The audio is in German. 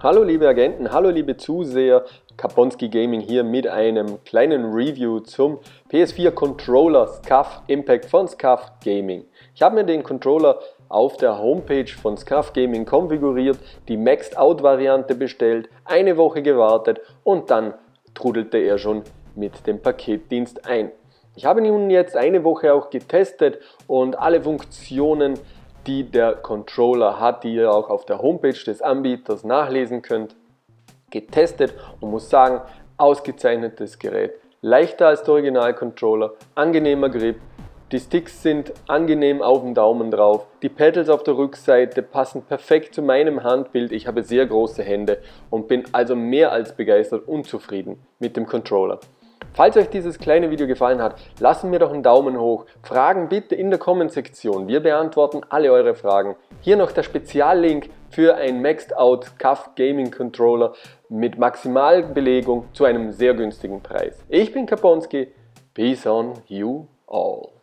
Hallo liebe Agenten, hallo liebe Zuseher, Kaponski Gaming hier mit einem kleinen Review zum PS4 Controller SCUF Impact von SCUF Gaming. Ich habe mir den Controller auf der Homepage von SCUF Gaming konfiguriert, die Maxed Out Variante bestellt, eine Woche gewartet und dann trudelte er schon mit dem Paketdienst ein. Ich habe nun jetzt eine Woche auch getestet und alle Funktionen, die der Controller hat, die ihr auch auf der Homepage des Anbieters nachlesen könnt, getestet und muss sagen, ausgezeichnetes Gerät. Leichter als der Original-Controller, angenehmer Grip, die Sticks sind angenehm auf dem Daumen drauf, die Pedals auf der Rückseite passen perfekt zu meinem Handbild, ich habe sehr große Hände und bin also mehr als begeistert und zufrieden mit dem Controller. Falls euch dieses kleine Video gefallen hat, lassen mir doch einen Daumen hoch. Fragen bitte in der Comment-Sektion. Wir beantworten alle eure Fragen. Hier noch der Speziallink für ein Maxed Out SCUF Gaming Controller mit Maximalbelegung zu einem sehr günstigen Preis. Ich bin Kaponski. Peace on you all.